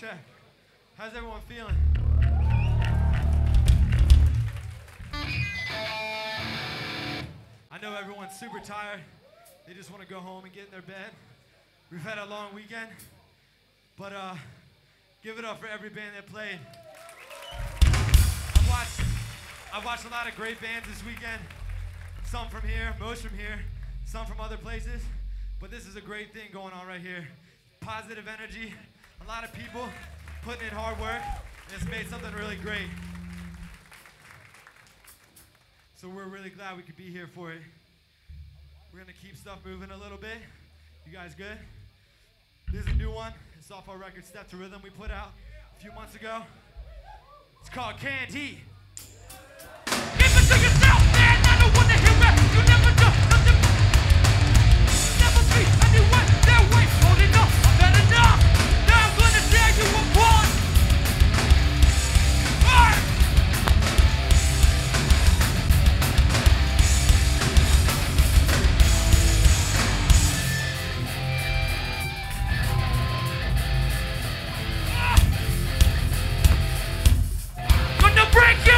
check. How's everyone feeling? I know everyone's super tired. They just want to go home and get in their bed. We've had a long weekend, but give it up for every band that played. I've watched a lot of great bands this weekend. Some from here, most from here, some from other places. But this is a great thing going on right here. Positive energy, a lot of people putting in hard work, and it's made something really great. So we're really glad we could be here for it. We're gonna keep stuff moving a little bit. You guys good? This is a new one. It's off our record, Step to Rhythm, we put out a few months ago. It's called Candy. Keep it to yourself, man. I don't wanna hear it. You never do nothing. Never be anyone that way. Holding up, I've had enough. Now I'm gonna tear you apart. Alright. Gonna break you.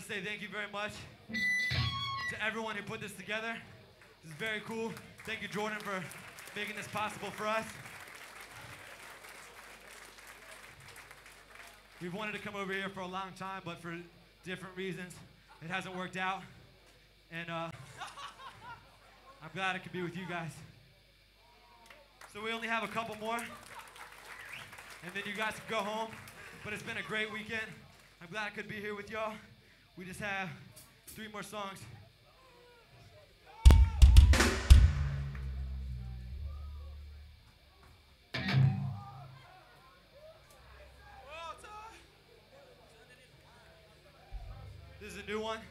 to say thank you very much to everyone who put this together. This is very cool. Thank you, Jordan, for making this possible for us. We've wanted to come over here for a long time, but for different reasons, it hasn't worked out. And I'm glad I could be with you guys. So we only have a couple more, and then you guys can go home. But it's been a great weekend. I'm glad I could be here with y'all. We just have 3 more songs. This is a new one.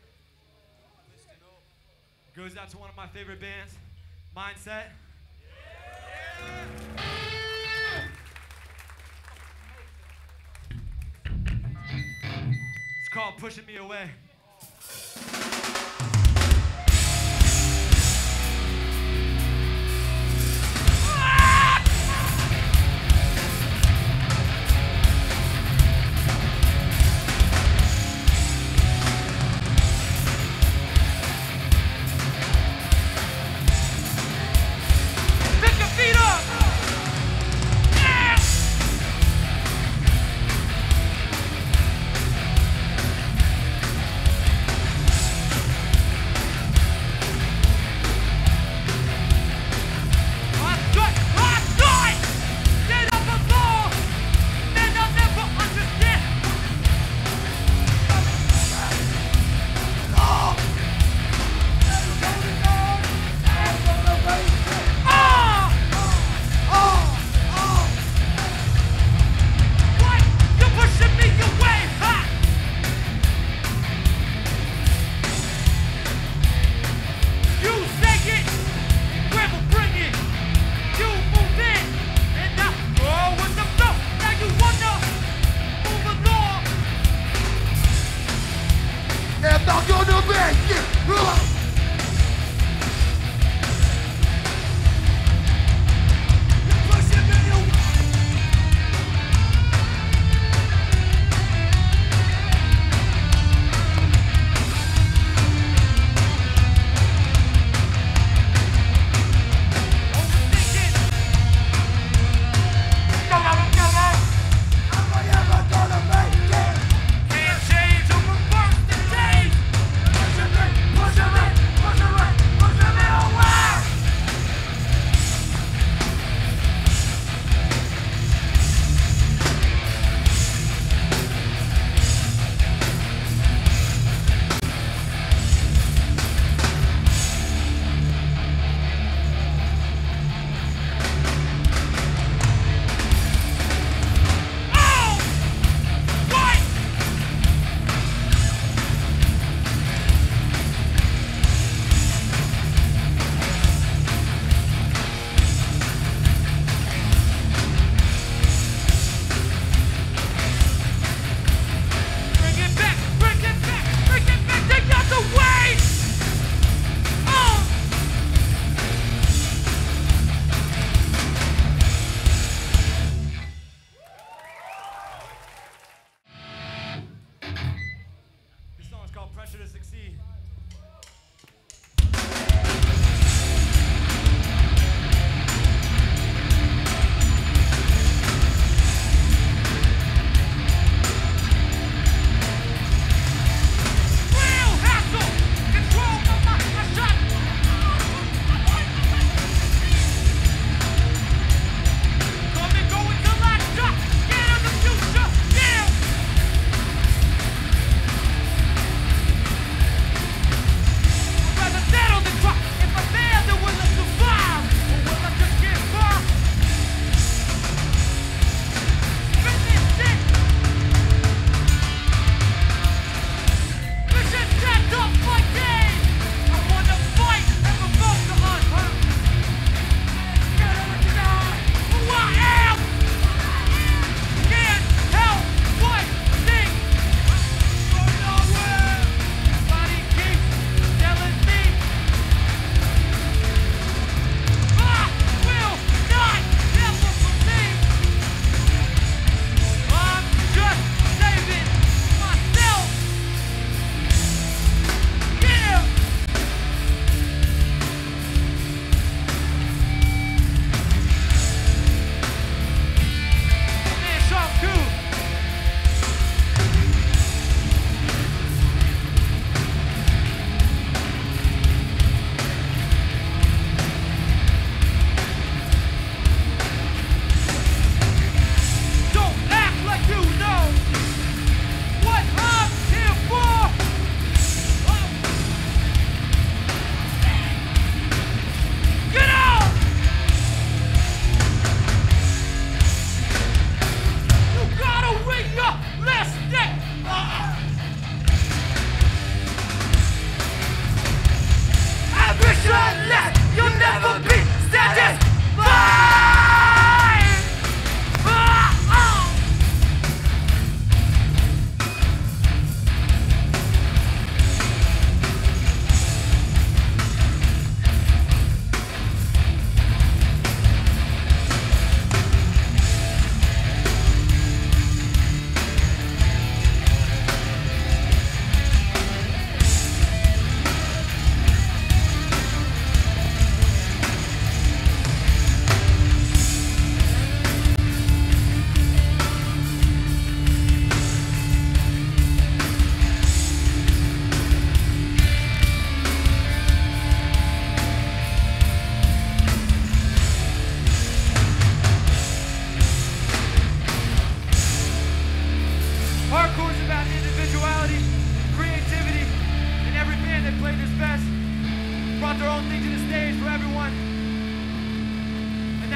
Goes out to one of my favorite bands, Mindset. It's called Pushing Me Away. Pick your feet up! Yeah!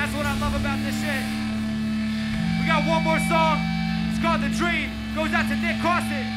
That's what I love about this shit. We got one more song. It's called The Dream. Goes out to Nick Costin.